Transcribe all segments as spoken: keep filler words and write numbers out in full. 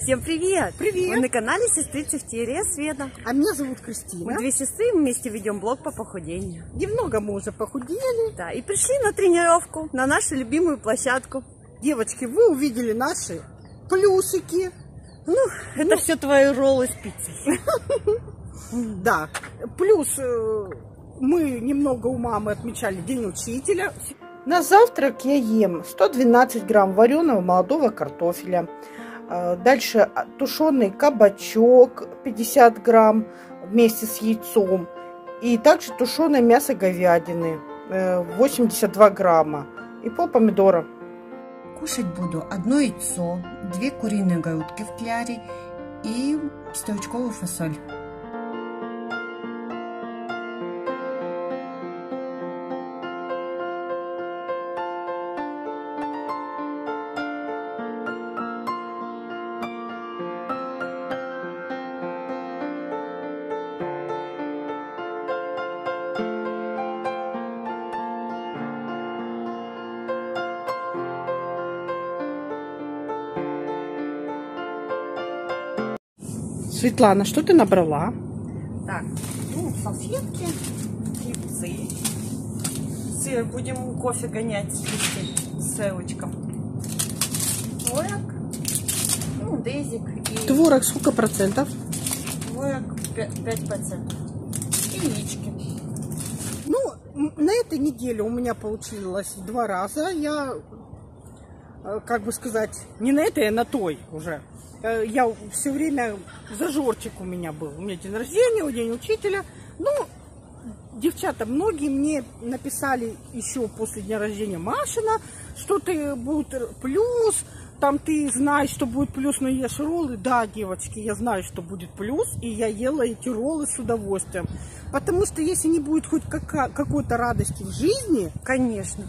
Всем привет! Привет! Мы на канале сестрицы в Тире Света. А меня зовут Кристина. Мы две сестры, мы вместе ведем блог по похудению. Немного мы уже похудели. Да, и пришли на тренировку, на нашу любимую площадку. Девочки, вы увидели наши плюсики. Ну, это все твои роллы с пиццей. Да, плюс мы немного у мамы отмечали День учителя. На завтрак я ем сто двенадцать грамм вареного молодого картофеля. Дальше тушеный кабачок пятьдесят грамм вместе с яйцом. И также тушеное мясо говядины восемьдесят два грамма. И пол помидора. Кушать буду одно яйцо, две куриные грудки в кляре и стручковую фасоль. Светлана, что ты набрала? Так, ну, салфетки, хлебцы. Сыр, будем кофе гонять с сырочком. Творог, ну, дезик. И... Творог сколько процентов? Творог пять процентов. И яички. Ну, на этой неделе у меня получилось два раза. Я, как бы сказать, не на этой, а на той уже. Я все время, зажорчик у меня был. У меня день рождения, день учителя. Ну, девчата, многие мне написали еще после дня рождения: Машина, что ты будет плюс, там ты знаешь, что будет плюс, но ешь роллы. Да, девочки, я знаю, что будет плюс, и я ела эти роллы с удовольствием. Потому что если не будет хоть какой-то радости в жизни... Конечно.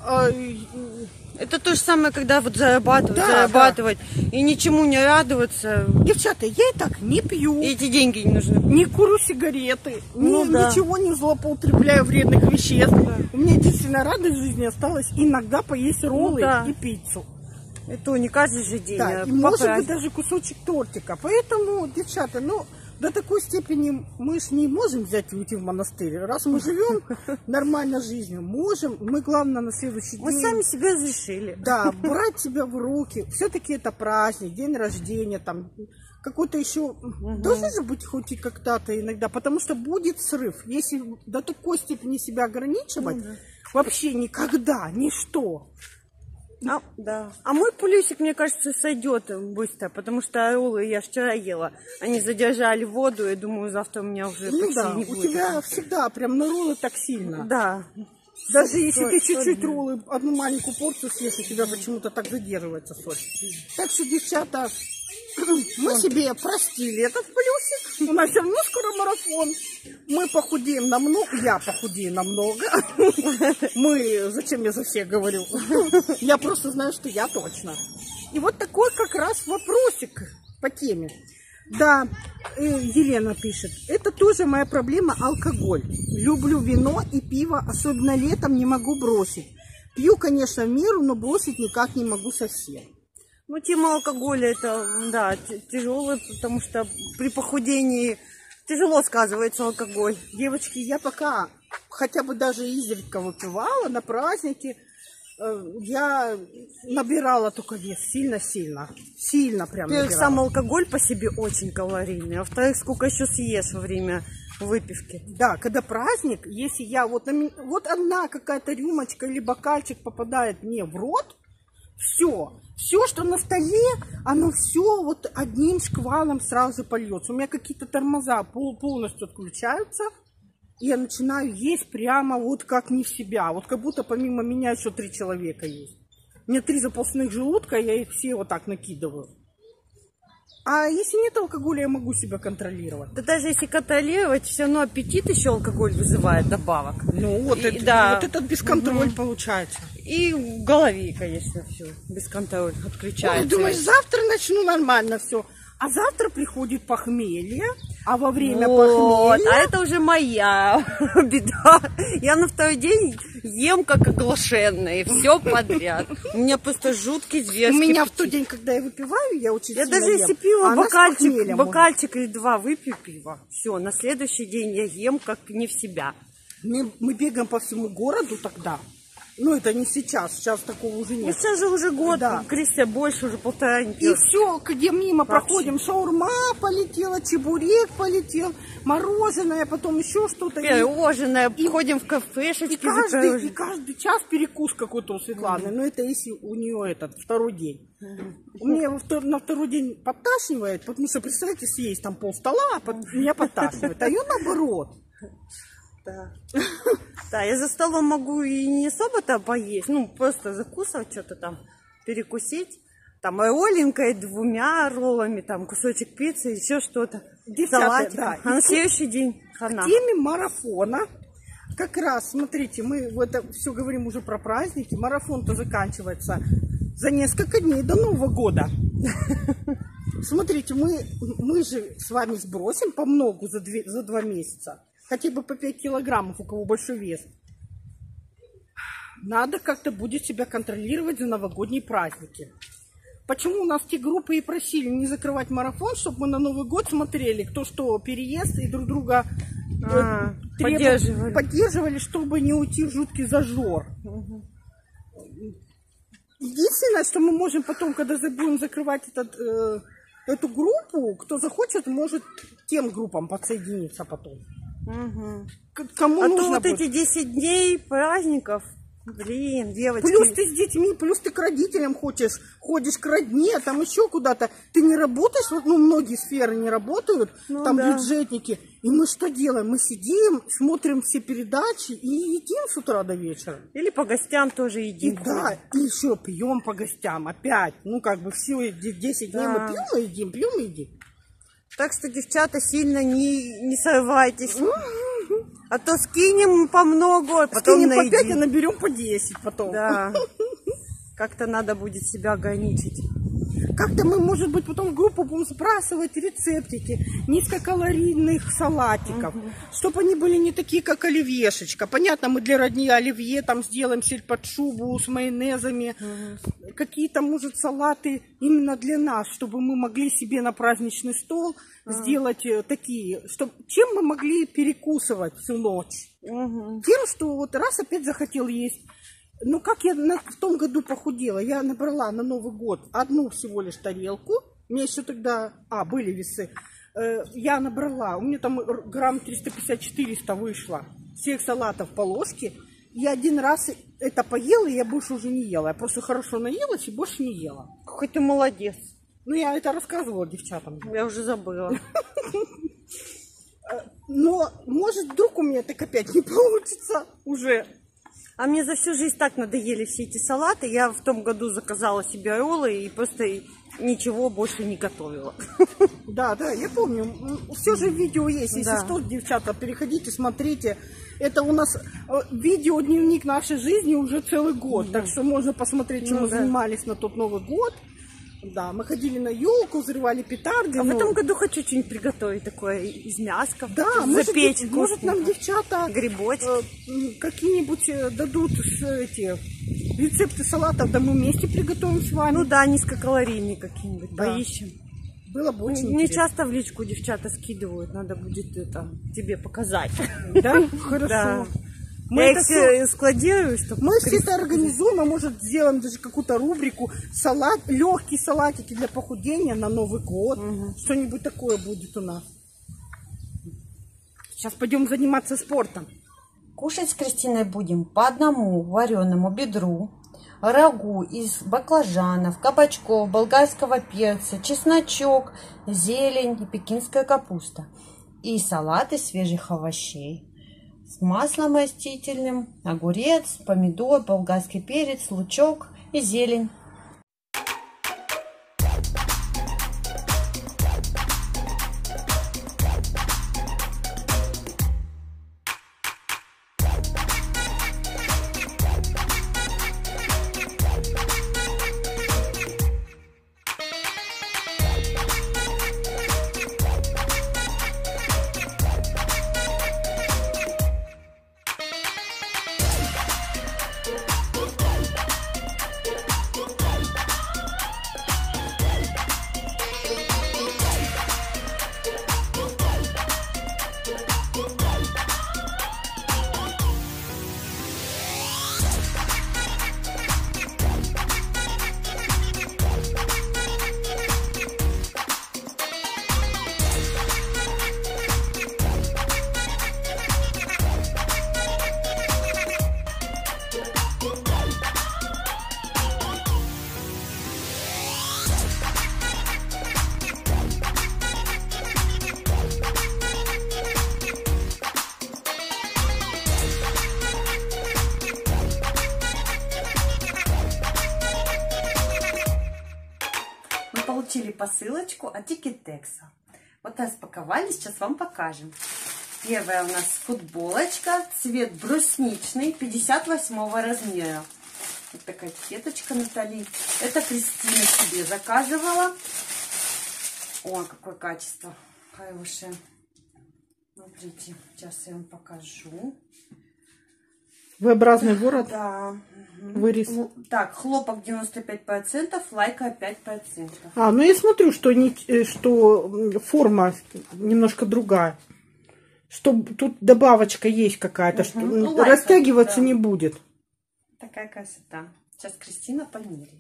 Это то же самое, когда вот зарабатывать, да, зарабатывать да. и ничему не радоваться. Девчата, я и так не пью. И эти деньги не нужны. Не курю сигареты, ну, ни, да. ничего не злоупотребляю вредных веществ. Да. У меня единственная радость в жизни осталась иногда поесть роллы, ну, да. и пиццу. Это не каждый же день. Да, и может быть даже кусочек тортика. Поэтому, девчата, ну... До такой степени мы ж не можем взять и уйти в монастырь. Раз мы живем нормально жизнью, можем. Мы, главное, на следующий день... Мы сами себя разрешили. Да, брать себя в руки. Все-таки это праздник, день рождения, там, какой-то еще... Угу. Должен же быть хоть и когда-то иногда, потому что будет срыв. Если до такой степени себя ограничивать, ну, да. вообще никогда, ничто. А, да. А мой плюсик, мне кажется, сойдет быстро, потому что роллы я вчера ела. Они задержали воду, и думаю, завтра у меня уже ну, почти да, не у будет. У тебя всегда прям на роллы так сильно. Да. Даже соль, если ты чуть-чуть роллы, одну маленькую порцию съешь, у тебя почему-то так задерживается соль. Так что, девчата, мы Он. себе простили этот плюсик. У нас все равно скоро марафон. Мы похудеем намного. Я похудею намного. Мы, зачем я за всех говорю? Я просто знаю, что я точно. И вот такой как раз вопросик по теме. Да, Елена пишет, это тоже моя проблема, алкоголь. Люблю вино и пиво, особенно летом не могу бросить. Пью, конечно, в меру, но бросить никак не могу совсем. Ну, тема алкоголя, это, да, тяжелая, потому что при похудении тяжело сказывается алкоголь. Девочки, я пока хотя бы даже изредка выпивала на праздники, я набирала только вес сильно-сильно. Сильно прям набирала. Во-первых, сам алкоголь по себе очень калорийный. А во-вторых, сколько еще съешь во время выпивки. Да, когда праздник, если я вот, на, вот одна какая-то рюмочка или бокальчик попадает мне в рот, все. Все, что на столе, оно все вот одним шквалом сразу польется. У меня какие-то тормоза пол, полностью отключаются. И я начинаю есть прямо вот как не в себя. Вот как будто помимо меня еще три человека есть. У меня три запасных желудка, я их все вот так накидываю. А если нет алкоголя, я могу себя контролировать. Да даже если контролировать, все равно аппетит еще алкоголь вызывает добавок. Ну вот, и, это, да. вот этот бесконтроль угу. получается. И в голове, конечно, все бесконтроль отключается. Ой, думаешь, завтра начну нормально все. А завтра приходит похмелье, а во время вот, похмелья... А это уже моя беда. Я на второй день ем как оглашенная, и все подряд. У меня просто жуткий зверский. У меня в тот день, когда я выпиваю, я очень Я сильно даже ем. если пиво, А бокальчик, бокальчик или два выпью пиво, все, на следующий день я ем как не в себя. Мы, мы бегаем по всему городу тогда. Ну, это не сейчас, сейчас такого уже нет. Ну, сейчас же уже год, да. Кристия, больше уже полтора недель. И все, где мимо Вообще. проходим, шаурма полетела, чебурек полетел, мороженое, потом еще что-то. Пирожное, и, ходим в кафешечки. И каждый, и каждый час перекус какой-то у Светланы. Mm-hmm. Но это если у нее этот второй день. Mm-hmm. У меня во втор, на второй день подташнивает, потому что, представляете, съесть там пол стола, под, меня подташнивает. А ее наоборот. Да. Да, я за столом могу и не особо-то поесть, ну, просто закусывать что-то там, перекусить. Там роллинкой, двумя роллами, там кусочек пиццы, еще что-то. Салатик. Да. А на следующий день хана. В теме марафона, как раз, смотрите, мы в это все говорим уже про праздники. Марафон-то заканчивается за несколько дней до Нового года. Смотрите, мы, мы же с вами сбросим по многу за, две, за два месяца. Хотя бы по пять килограммов, у кого большой вес. Надо как-то будет себя контролировать за новогодние праздники. Почему у нас те группы и просили не закрывать марафон, чтобы мы на Новый год смотрели, кто что, переезд, и друг друга а, требов... поддерживали. поддерживали, чтобы не уйти в жуткий зажор. Угу. Единственное, что мы можем потом, когда будем закрывать этот, э, эту группу, кто захочет, может тем группам подсоединиться потом. Угу. Кому а нужно то вот будет? эти десять дней праздников, блин, девочки. Плюс ты с детьми, плюс ты к родителям хочешь, ходишь к родне, там еще куда-то. Ты не работаешь, вот, ну, многие сферы не работают, ну, там да. бюджетники. И мы что делаем? Мы сидим, смотрим все передачи и едим с утра до вечера. Или по гостям тоже едим. И, да, и еще пьем по гостям опять. Ну, как бы все десять дней да. мы пьем и едим, пьем и едим. Так что, девчата, сильно не, не сорвайтесь. А то скинем по много, а потом скинем наедим. по пять, а наберем по десять потом. Да. Как-то надо будет себя ограничить. Как-то мы, может быть, потом в группу будем сбрасывать рецептики низкокалорийных салатиков, угу. чтобы они были не такие, как оливьешечка. Понятно, мы для родни оливье там сделаем сельдь под шубу с майонезами. Угу. Какие-то, может, салаты именно для нас, чтобы мы могли себе на праздничный стол угу. сделать такие, чтобы, чем мы могли перекусывать всю ночь. Угу. Тем, что вот раз опять захотел есть. Ну, как я на, в том году похудела, я набрала на Новый год одну всего лишь тарелку, у меня еще тогда, а, были весы, э, я набрала, у меня там грамм триста пятьдесят - четыреста вышло, всех салатов по ложке, я один раз это поела, и я больше уже не ела, я просто хорошо наелась и больше не ела. Какой ты молодец. Ну, я это рассказывала девчатам. Я уже забыла. Но, может, вдруг у меня так опять не получится уже. А мне за всю жизнь так надоели все эти салаты. Я в том году заказала себе роллы и просто ничего больше не готовила. Да, да, я помню. Все же видео есть. Если да. что, девчата, переходите, смотрите. Это у нас видео-дневник нашей жизни уже целый год. Да. Так что можно посмотреть, чем ну, мы да. занимались на тот Новый год. Да, мы ходили на елку, взрывали петарды. А ну... в этом году хочу что-нибудь приготовить такое из мяска. Да, запечь. Может, может нам девчата грибочки э, какие-нибудь дадут эти рецепты салатов, да мы вместе приготовим с вами. Ну да, низкокалорийные какие-нибудь, да. Поищем. Было бы очень Мне интересно. часто в личку девчата скидывают, надо будет это тебе показать. Да? Хорошо. Мы я это все складирую, чтобы мы все это организуем, а может сделаем даже какую-то рубрику салат, легкие салатики для похудения на Новый год, угу. что-нибудь такое будет у нас. Сейчас пойдем заниматься спортом. Кушать с Кристиной будем по одному вареному бедру, рагу из баклажанов, кабачков, болгарского перца, чесночок, зелень и пекинская капуста и салат из свежих овощей. С маслом растительным, огурец, помидор, болгарский перец, лучок и зелень. получили посылочку от Тикетекса. Вот распаковали, сейчас вам покажем. Первая у нас футболочка, цвет брусничный, пятьдесят восьмого размера. Вот такая этикеточка Натали. Это Кристина себе заказывала. О, какое качество хорошее. Смотрите, сейчас я вам покажу. V-образный ворот. Да. Вырез. Так, хлопок девяносто пять процентов, лайка пять процентов. А, ну я смотрю, что, не, что форма немножко другая. Что тут добавочка есть какая-то, угу. что ну, растягиваться да. не будет. Такая красота. Сейчас Кристина померяет.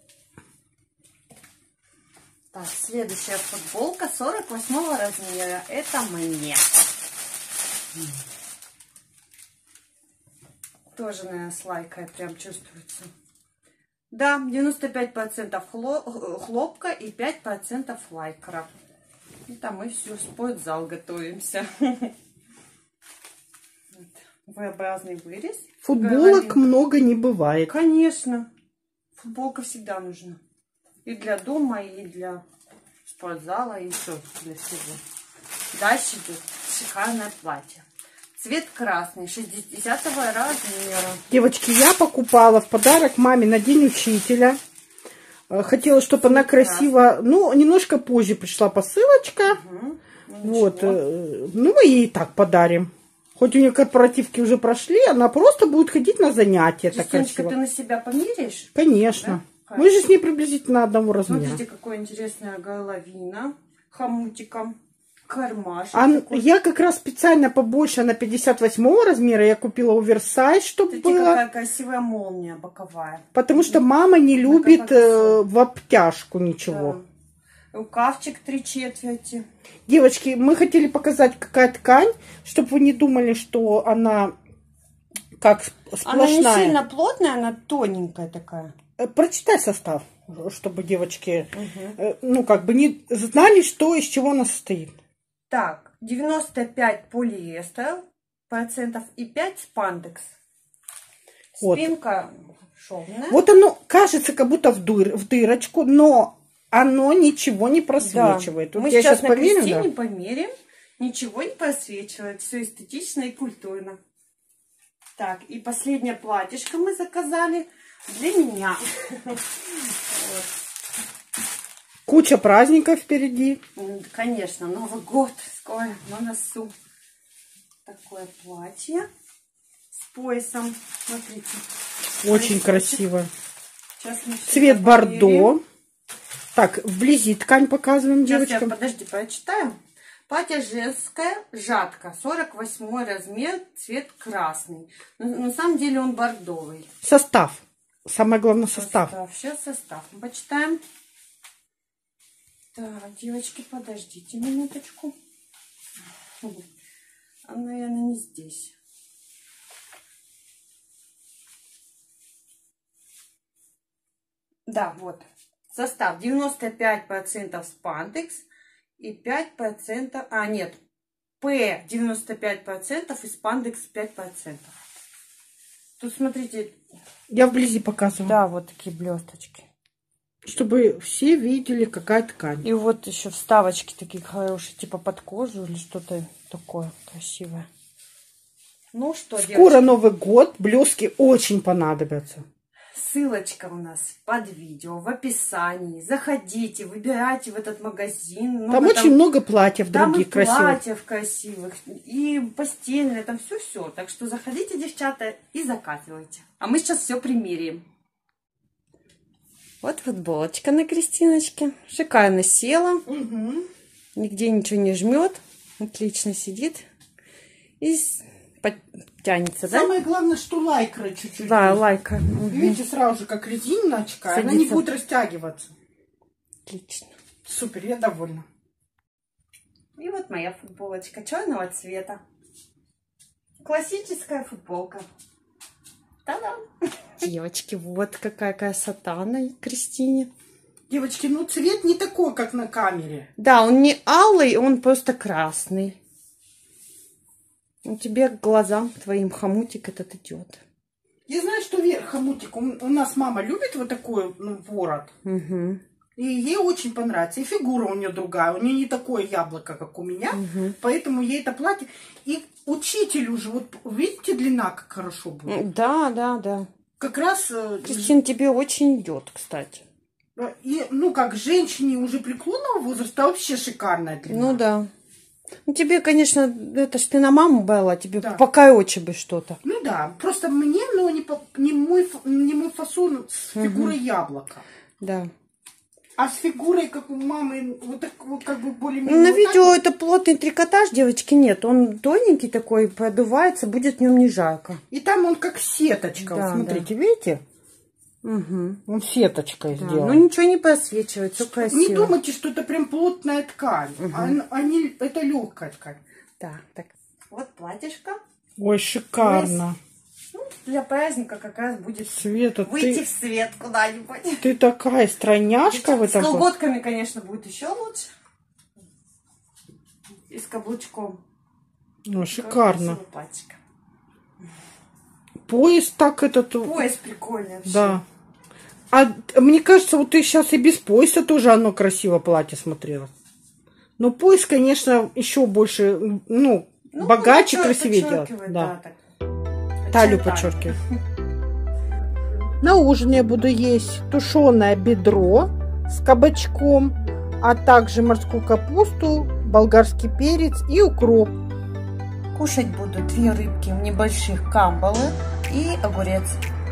Так, следующая футболка сорок восьмого размера. Это мне. Тоже, наверное, с лайкой прям чувствуется. Да, девяносто пять процентов хлопка и пять процентов лайкра. И там мы все, в спортзал готовимся. V-образный вырез. Футболок Говорим. много не бывает. Конечно. Футболка всегда нужна. И для дома, и для спортзала, и все для всего. Дальше идет шикарное платье. Цвет красный, шестидесятого размера. Девочки, я покупала в подарок маме на День учителя. Хотела, чтобы Цвет она красиво... Красный. Ну, немножко позже пришла посылочка. Угу. Ну, вот. Ну, мы ей и так подарим. Хоть у нее корпоративки уже прошли, она просто будет ходить на занятия. Кристиночка, ты на себя померяешь? Конечно. Да? Мы же с ней приблизительно одного размера. Смотрите, какая интересная горловина. Хомутиком. Кармашек. А я как раз специально побольше на пятьдесят восьмого размера. Я купила оверсайз, чтобы Смотрите, было. Какая красивая молния боковая. Потому что мама не любит э, в обтяжку ничего. Да. Рукавчик три четверти. Девочки, мы хотели показать, какая ткань, чтобы вы не думали, что она как сплошная. Она не сильно плотная, она тоненькая такая. Прочитай состав, чтобы девочки, угу. ну, как бы не знали, что из чего она состоит. Так, девяносто пять полиэстер процентов и пять спандекс. Вот. Спинка шовная. Вот оно кажется, как будто в, дыр, в дырочку, но оно ничего не просвечивает. Да. Вот Мы я сейчас, сейчас на померю, Кристине да? померим. Ничего не просвечивает. Все эстетично и культурно. Так, и последнее платьишко мы заказали для меня. Куча праздников впереди. Конечно, Новый год скоро на носу. Такое платье с поясом. Смотрите. Очень красиво. Цвет бордо. Так, вблизи ткань показываем девочкам. Сейчас я, подожди, прочитаю. Платье женское, жатка, сорок восьмой размер, цвет красный. Но, на самом деле он бордовый. Состав. Самое главное состав. состав. Сейчас состав. Мы почитаем. Так, девочки, подождите минуточку. Она, наверное, не здесь. Да, вот. Состав девяносто пять процентов спандекс и пять процентов... А, нет. П девяносто пять процентов и спандекс пять процентов. Тут, смотрите... Я вблизи показываю. Да, вот такие блесточки. Чтобы все видели, какая ткань. И вот еще вставочки такие хорошие, типа под кожу или что-то такое красивое. Ну что, скоро девочки? Новый год, блески очень понадобятся. Ссылочка у нас под видео, в описании. Заходите, выбирайте в этот магазин. Там очень там, много платьев других там и красивых. платьев красивых, и постельные, там все-все. Так что заходите, девчата, и заказывайте. А мы сейчас все примерим. Вот футболочка на Кристиночке. Шикарно села. Угу. Нигде ничего не жмет. Отлично сидит. И тянется, да? Самое главное, что лайкра чуть-чуть. Да, есть. Лайка. Угу. Видите, сразу же как резиночка. Садится. Она не будет растягиваться. Отлично. Супер, я довольна. И вот моя футболочка черного цвета. Классическая футболка. Та-дам! Девочки, вот какая красота на Кристине. Девочки, ну цвет не такой, как на камере. Да, он не алый, он просто красный. У тебя к глазам твоим хомутик этот идет. Я знаю, что вверх хомутик. У, у нас мама любит вот такой, ну, ворот. Угу. И ей очень понравится. И фигура у нее другая. У нее не такое яблоко, как у меня. Угу. Поэтому ей это платье. И учителю же, вот видите, длина как хорошо будет. Да, да, да. Как раз... Кристина, тебе очень идет, кстати. И, ну, как женщине уже преклонного возраста, вообще шикарная длина. Ну, да. Ну, тебе, конечно, это ж ты на маму брала, тебе Да. покороче бы что-то. Ну, да. Просто мне, но не, по, не, мой, не мой фасон с фигурой угу. яблока. Да. А с фигурой, как у мамы, вот так вот как бы более-менее... Ну, на вот видео вот. это плотный трикотаж, девочки, нет. Он тоненький такой, продувается, будет в нем не жарко. И там он как сеточка. Да, вот смотрите, да. видите? Угу. Он сеточкой Да. сделан. Ну, ничего не просвечивает, все красиво. Не думайте, что это прям плотная ткань. Угу. А, они, это легкая ткань. Да, так. Вот платьишко. Ой, шикарно. Ну, для праздника как раз будет Света, выйти ты, в свет куда-нибудь. ты такая стройняшка в С этом. колготками, конечно, будет еще лучше. И с каблучком. Ну, шикарно. Платьишко. Пояс так этот... Пояс прикольный вообще. Да. А мне кажется, вот ты сейчас и без пояса тоже оно красиво платье смотрелось. Но пояс, конечно, еще больше, ну, ну богаче, ну, красивее делать. Да. Да, талию подчеркивает. На ужин я буду есть тушеное бедро с кабачком, а также морскую капусту, болгарский перец и укроп. Кушать буду две рыбки в небольших камбалы и огурец.